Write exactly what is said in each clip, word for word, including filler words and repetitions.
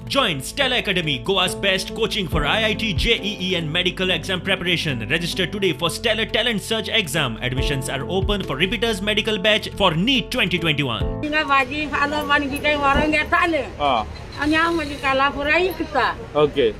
Join Stella Academy, Goa's best coaching for I I T, J E E and medical exam preparation. Register today for Stellar Talent Search exam. Admissions are open for repeaters medical batch for NEET twenty twenty-one. Okay.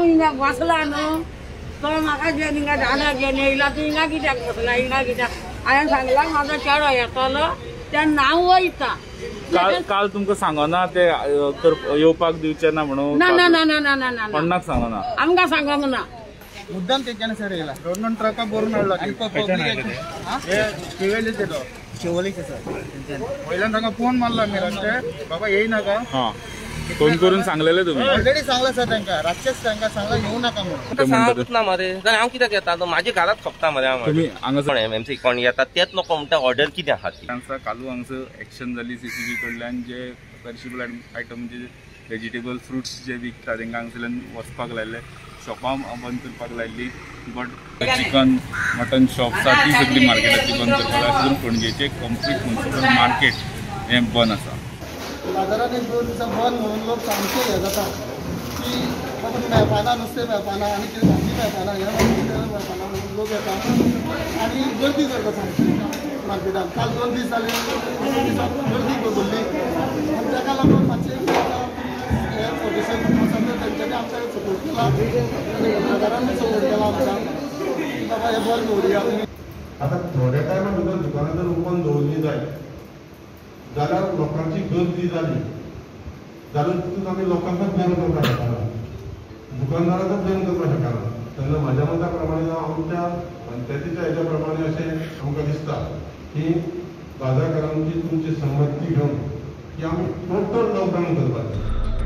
काल काल तुमका सांगो ना ते येवपाक दिवचे ना म्हणून ना ना ना ना ना ना ना कोणाक सांगो ना आमका सांगो ना मुद्दाम तेच्याने सर येला दोन दोन ट्रका भरून आणला आणि हे शिवेलीचे तो शिवलीचे सर पहिल्यांदा तांका फोन मारला मी रात्री बाबा येई नका हां फोन करून सांगलेले तुम्ही ऑलरेडी सांगला सर तांका रातचेच तांका सांगला येऊ नका म्हणून सांगत ना मरे जाल्यार हांव कित्याक येता तो माझ्या घरात खपता मरे हांव तुम्ही हांगासर एमएमसी कोण येता तेच नको म्हणटा ऑर्डर कित्याक आहा तांचा कालू हांगासर एक्शन जाली सीसीबी कडल्यान जे पेरिशेबल आयटम म्हणजे व्हेजिटेबल फ्रुट्स जे विकता तांकां हांगासरल्यान वचपाक लायले शॉपां बंद करपाक लायली बट चिकन मटन शॉप्स आसा ती सगळी मार्केटाची बंद करपाक लायली करून पणजेचे कंप्लीट म्युनिसिपल मार्केट हें बंद आसा बाजारात एक दोन दिवसा बंद म्हणून लोक सामके हे जाता की बाबा मेळपाना नुस्तें मेळपाना आनी कितें भाजी मेळपाना हें मेळपाना म्हणून लोक येता आनी गर्दी करता सामकी मार्केटान काल दोन दीस जाले दोन दिसांक गर्दी भरली आनी ताका लागून मातशें हे पोलिसांनी तेंच्यांनी आमकां सपोर्ट केला बाजारांनी सपोर्ट केला आमकां की बाबा हें बंद दवरुया आतां थोड्या टायमा भितर दुकानां जर ओपन दवरली जाय जाल्यार लोकांची गर्दी जाली जाल्यार तितून आमी लोकांकाच बंद करपाक शकना दुकानदारांच बंद करपाक शकना तेन्ना म्हाज्या मता प्रमाणे जावं आमच्या पंचायतीच्या हेच्या प्रमाणे अशें आमकां दिसता की बाजारकारांची तुमची संमती घेवन की आमी टोटल लॉकडावन करपाचें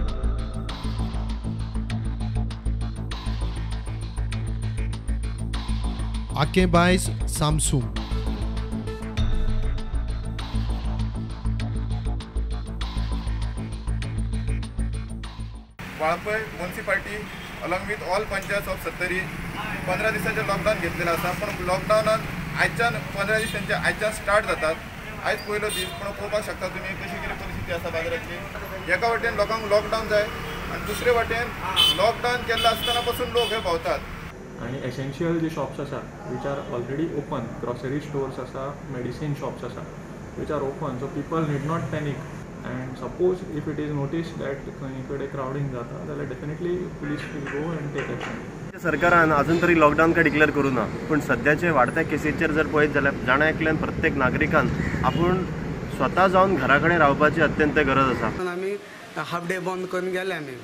आकेबायस सामसूम Valpoi municipality along with all panchayat of Sattari पंदरा दिसांचे लॉकडावन घेतलेले आसा पण लॉकडावनात आयच्यान पंदरा दिसांचे आयच्यान स्टार्ट जातात आयज पयलो दीस पण पळोवपाक शकता तुमी कशी कितें परिस्थिती आसा बाजारातली एका वाटेन लोकांक लॉकडावन जाय आनी दुसरे वाटेन लॉकडावन केल्लो आसतना पासून लोक हे भोंवतात आणि एसेन्शियल जे शॉप्स आसा which are already open grocery stores आसा मेडिसिन शॉप्स आसा which are open so people need not panic and suppose if it is noticed that खंय क्राउडिंग जाता जाल्यार definitely police will go and take action सरकारान अजून तरी lockdown काय declare करू ना पण सध्याचे वाढत्या केसीचेर जर पळयत जाल्यार जाणा एकल्यान प्रत्येक नागरिकान आपूण स्वता जावन घरा कडेन रावपाची अत्यंत गरज आसा आमी हाफ डे बंद करून गेले आमी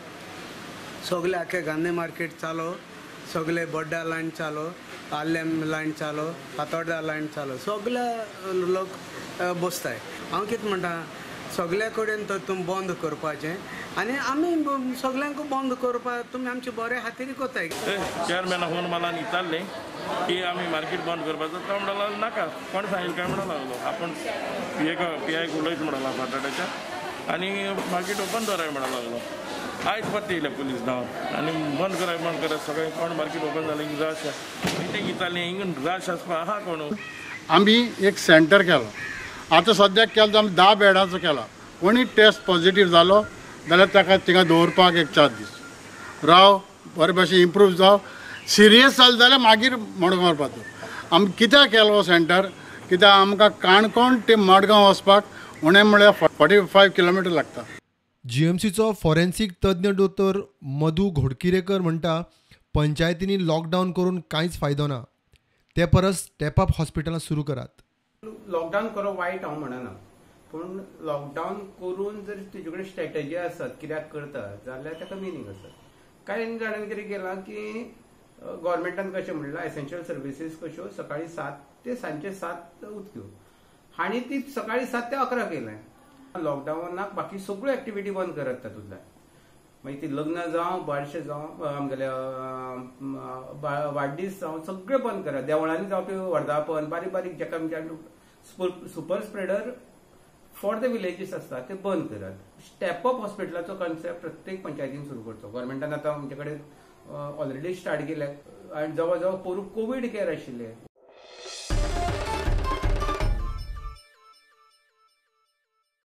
सगळे आखे गांधी मार्केट चालू सगळे बड्डा लायन चालू आल्लेम लायन चालू फातोर्डा लायन चालू सगळे लोक बसताय हांव कितें म्हणटा सगळ्या कडेन तर तुम बंद करपाचें आनी आमी सगळ्यांक बंद करपाक तुमी आमचे बरे खातीर कोताय चेअरमॅना फोन मला विचारले की आम्ही मार्केट बंद करपाचो तो म्हणला नाका कोण सांगेल काय म्हणा लागलो आपण पी ए पी आयक उलयत म्हणला बटाट्याच्या आनी मार्केट ओपन दवराय म्हणा लागलो आयज परते येयले पुलीस धांवन आनी बंद कराय बंद कराय सगळें कोण मार्केट ओपन जालें हिंग रश तें विचारलें हिंग रश आसपा आहा कोण आमी एक सेंटर केलो आतां सद्याक केलो आमी धा बेडाचो केला कोणी टेस्ट पॉझिटिव्ह जालो जाल्यार ताका थिंगा दवरपाक एक चार दीस राव बरे भशेन इम्प्रूव जाव सिरियस जालें जाल्यार मागीर मडगांव व्हरपाचो आमी कित्याक केलो हो सेंटर कित्याक आमकां काणकोण ते मडगांव वचपाक उणें म्हळ्यार फोर्टी फायव किलोमिटर लागता जीएमसीचो फॉरेन्सीक तज्ञ दोतोर मधू घोडकिरेकर म्हणटा पंचायतींनी लॉकडावन करून कांयच फायदो ना ते परस स्टेप अप हॉस्पिटलां सुरू करात लॉकडावन करप वायट हांव म्हणना पूण लॉकडावन करून जर तुजे कडेन स्ट्रॅटेजी आसत कित्याक करता जाल्यार ताका मिनींग आसा कांय जाणांनी कितें केलां की गव्हर्मेंटान कशें म्हणलां एसेन्शियल सर्विसीस कश्यो सकाळी सात ते सांजचे सात उक्त्यो हांणी ती सकाळी सात ते अकरा केलें लॉकडावनाक बाकी सगळ्यो एक्टिविटी बंद करत तातूंतल्यान मागीर ती लग्न जावं बारशे जावं आमगेल्या वाडदीस जावं सगळें बंद करात देवळांनी जावपी वर्धापन बारीक बारीक जेका आमच्या super spreader for the villages आसता ते बंद करात स्टेप अप हॉस्पिटलाचो कॉन्सेप्ट प्रत्येक पंचायतीन सुरू करचो गव्हर्मेंटान आतां आमचे कडेन ऑलरेडी स्टार्ट केल्या आनी जवळ जवळ पूर्व कोवीड केअर आशिल्ले